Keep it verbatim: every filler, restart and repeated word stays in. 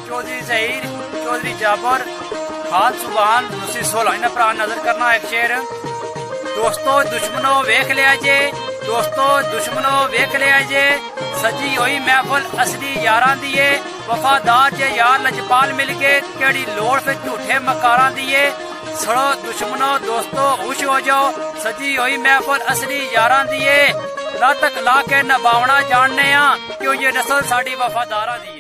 चौधरी जहीर, चौधरी जाबर, खान सुबहान, दूसरी सोलह इन्हें भरा नजर करना एक शेर। दोस्तों दुश्मनों वेख लिया जे, दोस्तों दुश्मनों वेख लिया जे, सजी हुई महफल असली यारां दिए, वफादार जे यार लजपाल मिल के, केड़ी लोड़ फिर झूठे मकारां दिए। सड़ो दुश्मनों दोस्तों खुश हो जाओ, सजी हुई महफल असली यारां दिए, ला तक ला के नभावना जानने आ, क्यों ये नस्ल साड़ी वफादारा दी।